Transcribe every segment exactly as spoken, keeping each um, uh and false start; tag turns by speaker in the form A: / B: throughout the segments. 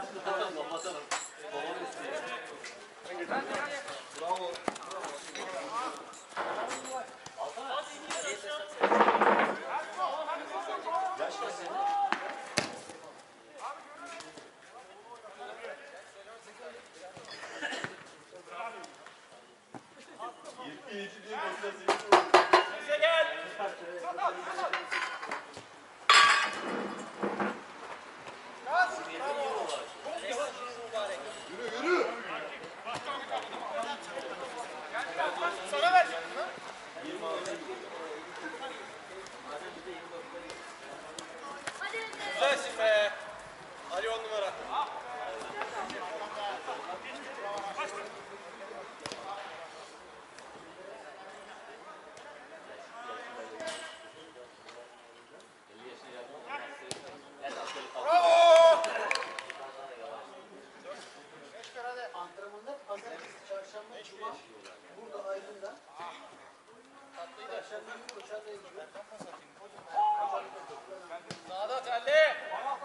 A: Bravo.
B: Bize gel.
A: Yürü yürü.
B: Sana ver. Güzelsin be. Ali on numara. Bravo!
C: Antrenmanda pazartesi, çarşamba, cuma burada Aydın'da. Perşembe günü Koçan'dayım.
B: Sağda telli.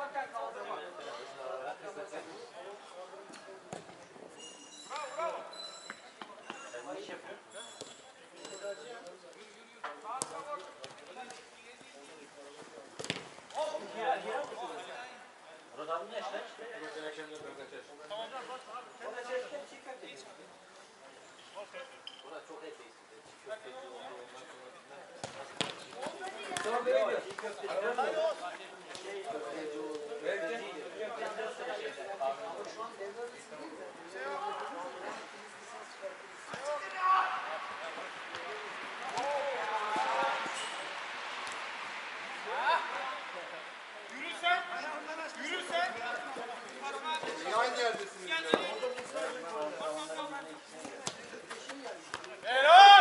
B: Yürürsen, yürürsen.
A: Niye aynı yerdesiniz ya?
B: Helal!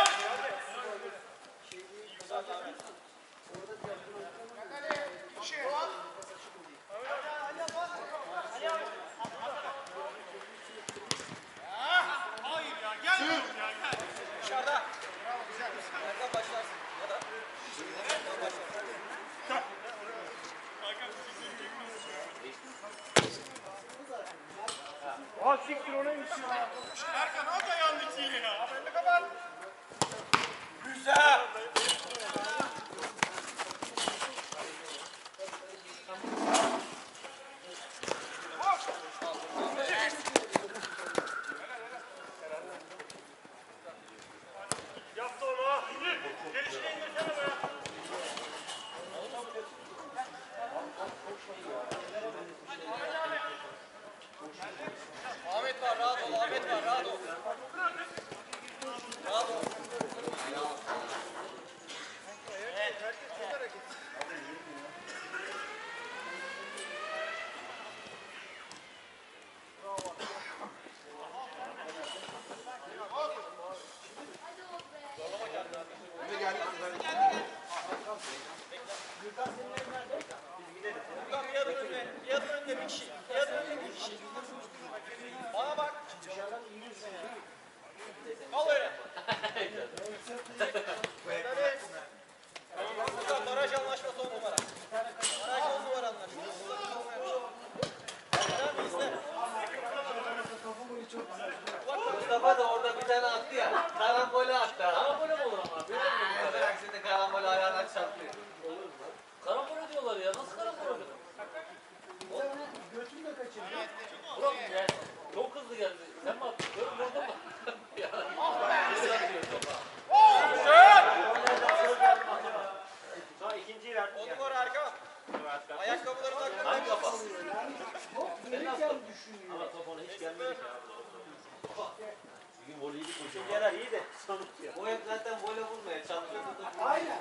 B: Hayır ya, gel ya, gel. Dışarıda. Nereden başlarsın? Ya da? Nereden başlarsın?
D: Aa siktir o neymiş ya?
B: Erkan o da yandık yine ya. Belli kapat. Güzel.
D: Yaptı onu. İndir. Gelişine indirsene be.
B: Ahmet var, rahat ol. Ahmet var, rahat ol. Rahat ol.
A: Yine geldik.
B: Buradan bir adım önüne, bir adım önüne bir kişi. Bir adım önüne bir kişi. Bana bak. Al öyle. Burada baraj anlaşması on numara. Baraj on numara anlaşması. Sen mi izle?
E: Mustafa da orada bir tane attı ya. Karambole attı. Karambole mi olur ama? Böyle mi? Bırak şimdi karambole ayağına çarpıyor. Olur mu? Karambole diyorlar ya. Nasıl karambole olur?
C: Götünü de kaçırdı.
E: Burak ya. Çok hızlı geldi. Sen mi attın? Böyle vurdun mu? Ya. Nasıl atıyor topa?
D: Sonra ikinciyi ver.
B: On numara Erkan. Ayakkabıları takın.
E: Hangi kafa?
C: Hop gelirken düşünüyor.
E: Ama top ona hiç gelmedi ki abi. Bugün voleydi koşuyor.
D: Yarar iyi de sonuç ya.
E: O hep zaten vole vurmaya çalışıyor.
C: Aynen.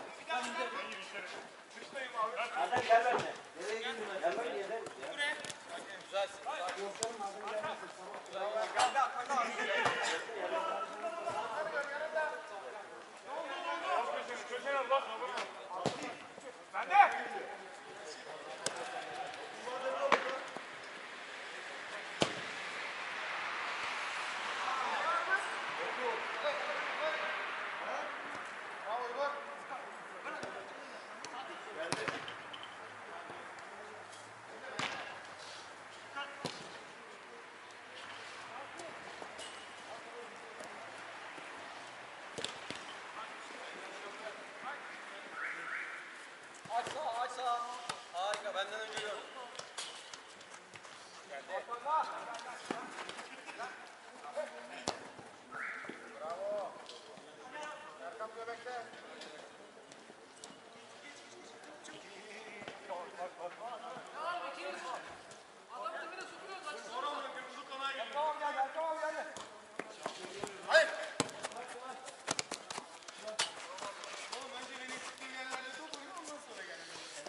D: Adam gel benimle.
E: Nereye gidiyorsun?
D: Gel benimle yeter.
B: Güzelsin.
D: Köşene bak. Ben de.
B: Aç sağ, aç sağ. Harika, benden önce gördüm. Geldi.
A: Bravo. Erkan Göbek'te. Hayır. Oğlum önce beni çıktığım yerlerde top oyna ondan sonra gel.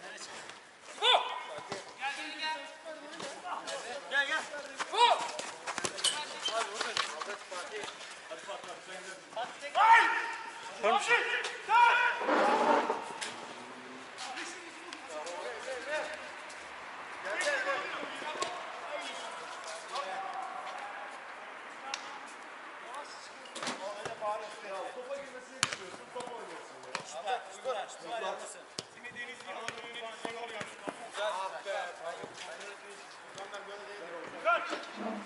B: Gel gel.
A: Topa girmesini bilmiyorsun, top oynuyorsun.
B: Süper, süper. Süper yapmışsın. Güzel. Ah be.
A: Adamlar böyle değildir.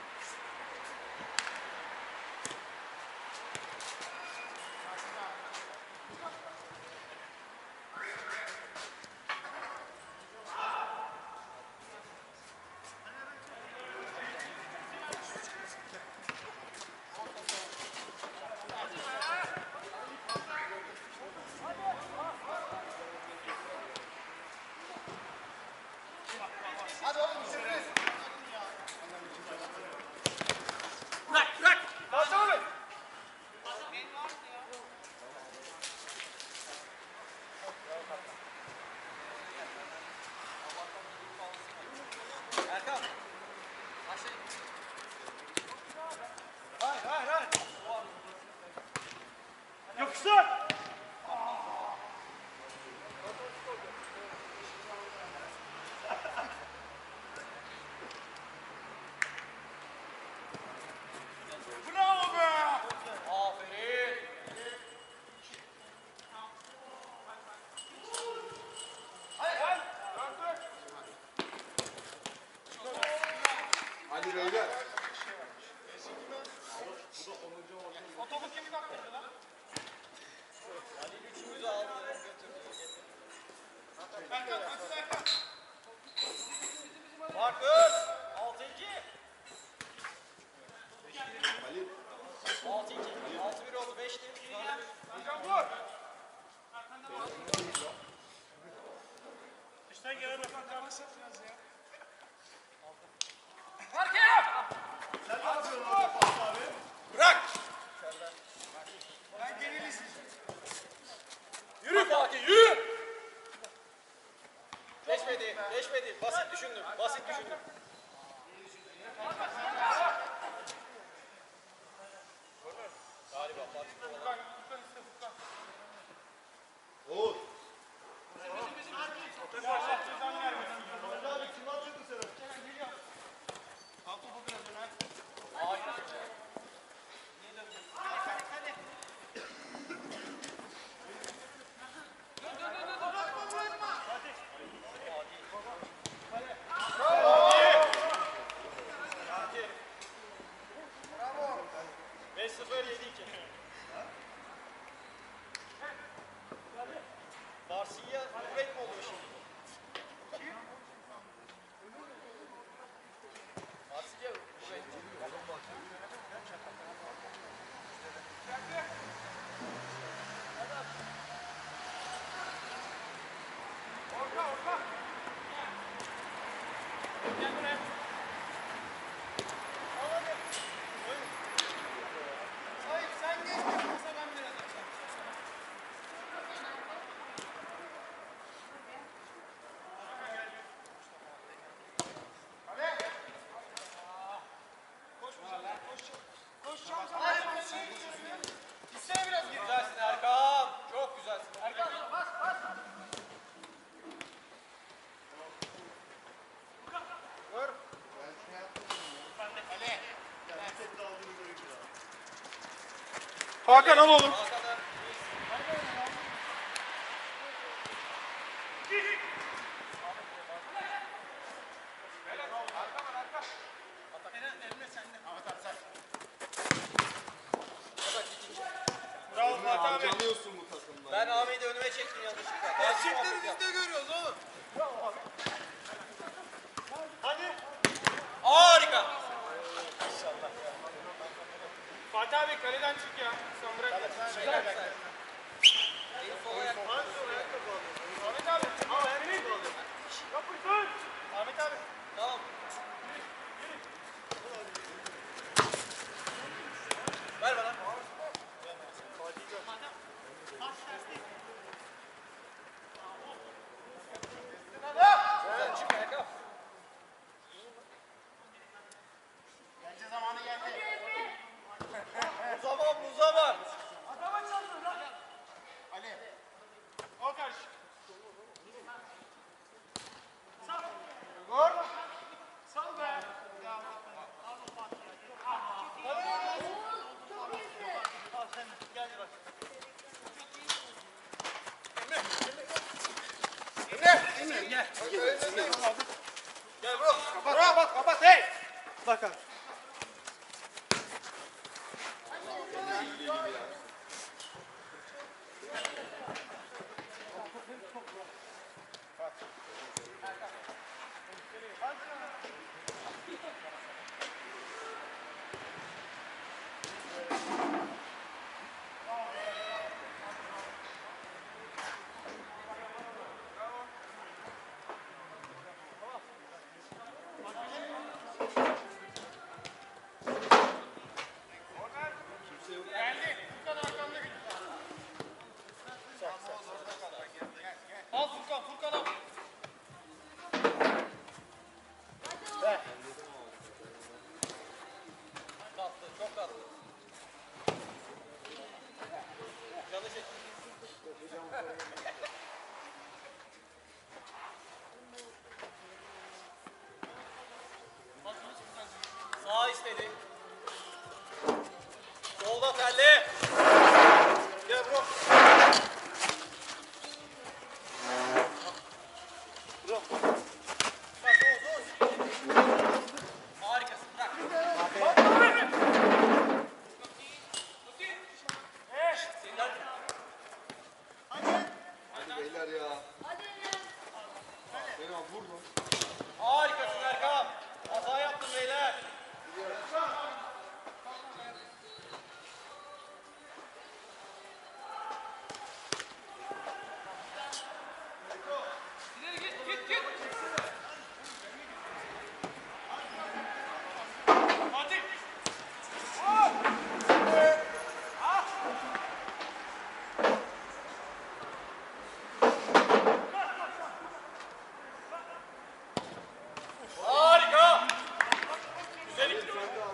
A: Hadi oğlum sürpriz.
B: Bırak, bırak. Kalsana mı? Erkan. Başlayın.
D: Hayır hayır hayır. Yapıştır. Bravo be.
B: Aferin.
A: Hadi beyler.
B: O topu kimi kaptırdı lan? Ali üçümüzü aldı. Erkan, kaçın Erkan. Markus. altı iki.
A: Halil.
B: altı iki. altı bir oldu. beşti.
D: Hocam vur. İşte gelen rafa kalırsa biraz ya.
B: Arkaya.
A: Sen ne yapıyorsun orada Fatih abi?
B: Bırak.
A: Ben genelisin.
B: Yürü Fatih, yürü. Geçmedi, geçmedi. Basit düşündüm, basit düşündüm. Galiba Fatih kovalar.
A: Oğuz.
B: Harika. beş sıfır yedi iki. Marsilya Nurek mi oluyor şimdi? Marsilya Nurek. Hayır sen geç bakmasa ben biraz açarım. Gitsene biraz geri. Güzelsin Erkan. Çok güzelsin. Erkan bas bas. Dur.
A: Ben şunu yaptım.
B: Ali.
D: Hakan al oğlum.
B: Hakan'ı.
D: Bravo Fatih abi.
A: Harcanıyorsun bu takımda.
B: Ben Ahmet'i önüme çektim yanlışlıkla. Gerçekleri biz de görüyoruz oğlum.
D: Hadi.
B: Harika.
D: Fatih abi kaleden çık ya. Sen bırak.
B: Güzel güzel. Sol ayak.
D: Ahmet abi. Ahmet abi. Yapıştır. Ahmet abi.
B: Tamam. Ver bana. Güzel çık ayağa.
A: Bence zamanı geldi.
B: Bu zaman bu zaman.
A: Ali.
D: O karşı. Vur. Sal be.
B: Gel bro.
D: Kapat. Kapat. Kapat. Hey. Bak abi. Geldi. Bu kadar arkamda git.
B: Al Furkan, Furkan al. Tatlı, çok tatlı. Yanlış et. Sağ istedi. Solda telli. Gel bro. Bro. Bak Oğuz, Oğuz. Harikasın. Bırak. Sinirler.
A: Beyler ya. Beni al vur lan.
B: Harikasın Erkan. Hata yaptın beyler.
D: Fatih.
B: Harika. Güzel ikili.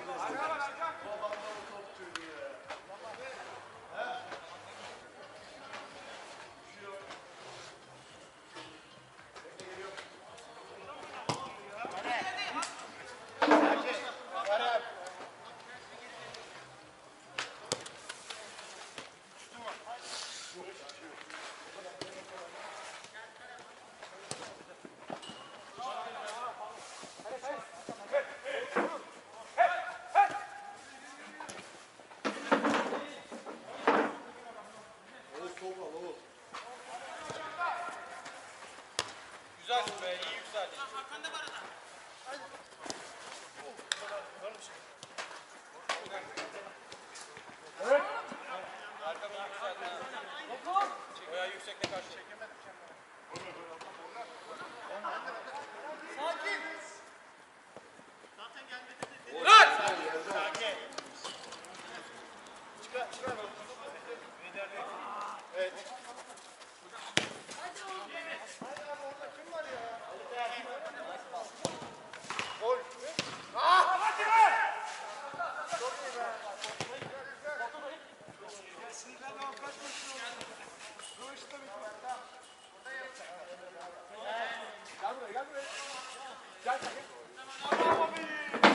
A: Oğuz top al Oğuz.
B: Güzelsin be. İyi yükseldin. Arkadan yükseldin. ha. Bayağı yüksekte karşı çekemedim. Sakin. Lan!
A: Sakin. Çıkar çıkar. Evet. Gol. Ah! Hadi be! Çok iyi be. Sinirlerle kaç maçın oldu? Bu işte bir Gel buraya gel buraya. Gel sakın. Bravo be!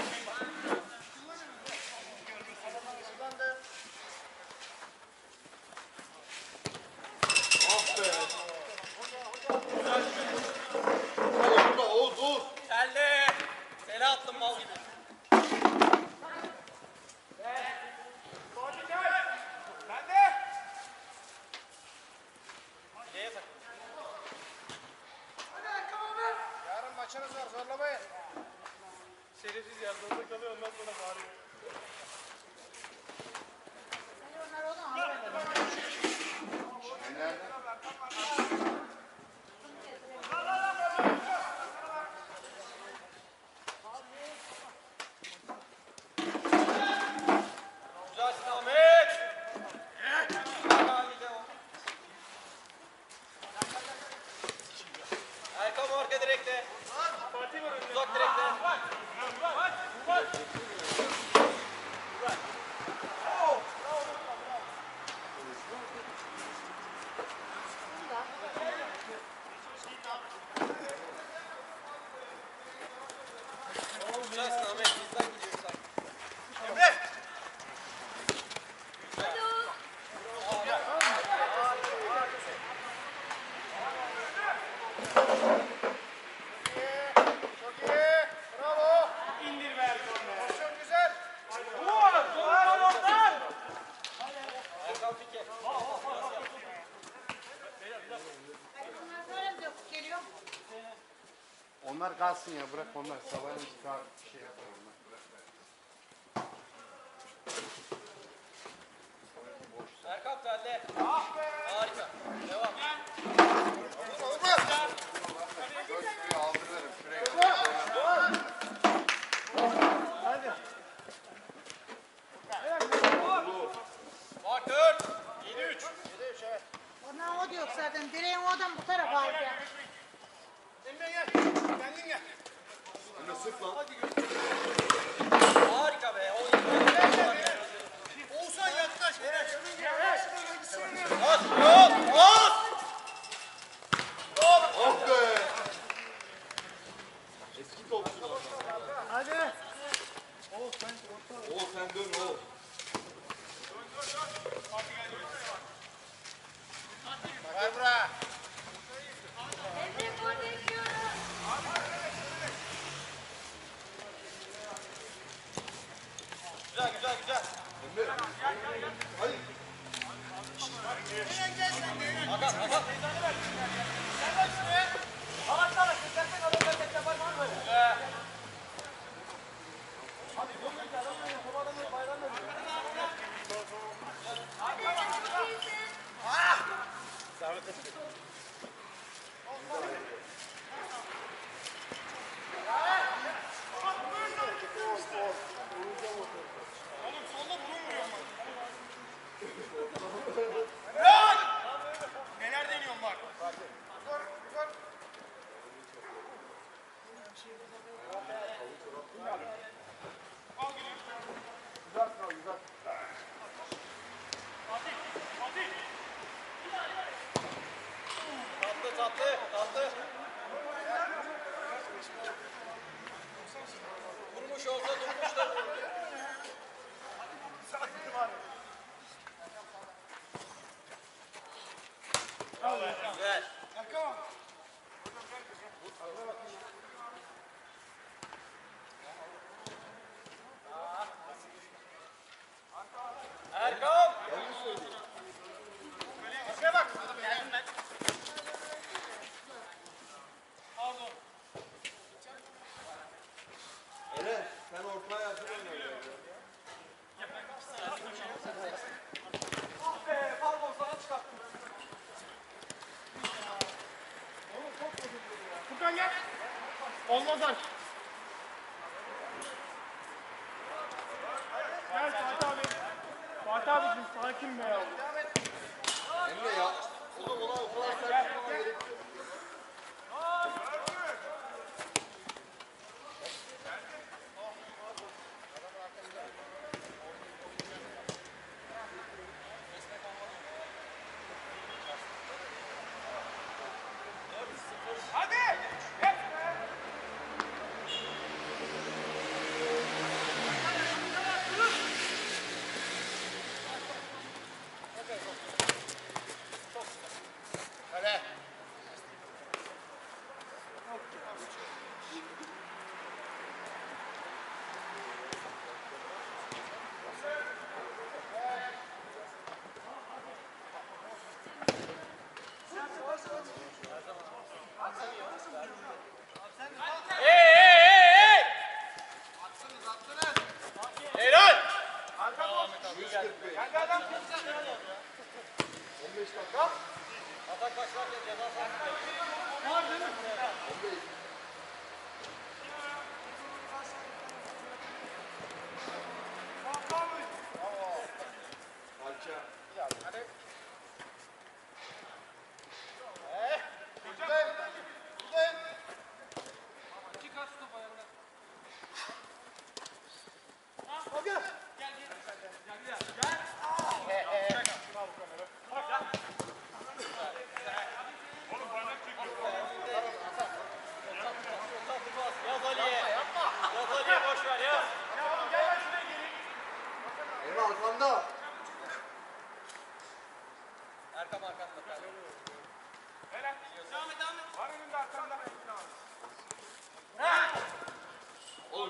A: Ah be. Hadi burada Oğuz Oğuz.
B: Geldi. Seni attım mal gibi.
D: Fatih gel. Ben de.
B: Neye sakın?
A: Maçınız var zorlamayın.
D: Şerefsiz ya. Zorda kalıyor ondan sonra bağırıyor.
F: Onları oradan alıverelim.
B: Güzelsin Ahmet. Erkan arka direkte. Uzak direkte. Güzelsin Ahmet. Bizden gidiyoruz sen. Emre.
A: Çok iyi. Bravo.
D: İndir ver korner.
A: Pozisyon güzel.
B: Erkan Fike.
F: Bunlar böyle mi döküp geliyor?
G: Onlar kalsın ya, bırak onlar. Sabahleyin çıkar bir şey yapar onlar.
B: Erkan Felde. Harika. Devam.
G: Dön şuraya aldırırım, şuraya.
B: Bak dört. Yedi üç.
F: Ondan o diyor zaten. Direğin oradan bu tarafa aldı yani.
A: Emre gel. Kendin gel.
G: Anne sık lan.
B: Harika be. O
A: Oğuzhan yaklaş.
B: At. Yok. At.
G: Ah be! Eski topçu.
A: Hadi.
G: Oğuz sen dön Oğuz.
A: Ver bura.
F: Emre gol bekliyoruz.
B: Güzel güzel güzel.
G: Emre. Hadi.
B: Hakan Hakan.
A: Neler deniyorsun bak. Dur, dur.
G: Güzel kal, güzel.
B: Tatlı tatlı tatlı. Vurmuş olsa durmuş da vurdu. Güzel.
A: Erkan.
B: Erkan.
A: Şuraya bak.
G: Eren, sen ortaya yakın oynuyorsun.
B: Pardon sana çıkarttım.
D: Furkan gel. Olmaz aç. Gel Fatih abi. Fatih abicim sakin be ya.
G: Emre ya. Oğlum ona o kadar sert yapmana gerek yok.
A: Hadi. Gel.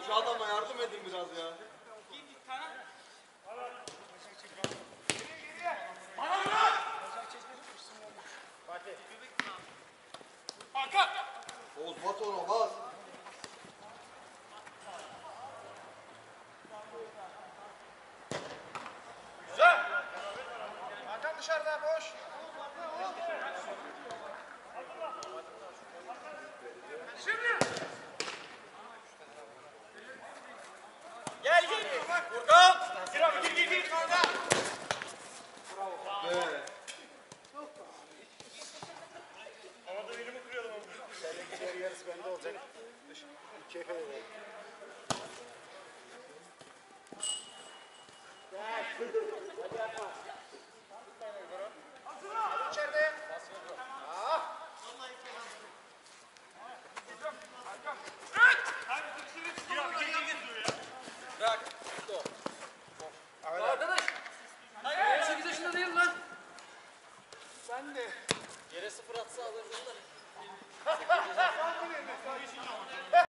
B: Şu adama yardım edin biraz ya.
D: Hakan.
B: Oğuz bat ona bas.
D: Güzel. Hakan dışarıda boş. Şimdi.
B: Gel gel. Furkan.
D: Gir abi gir gir gir. Orada.
B: Be.
D: Havada elimi kırıyordum onu.
A: İçeri yarısı bende olacak. İkiye kadar.
D: İçeride. Gir abi gir gir gir.
B: Bırak.
E: Arkadaş. on sekiz yaşında değil lan.
B: Yere sıfır atsa alırdın da.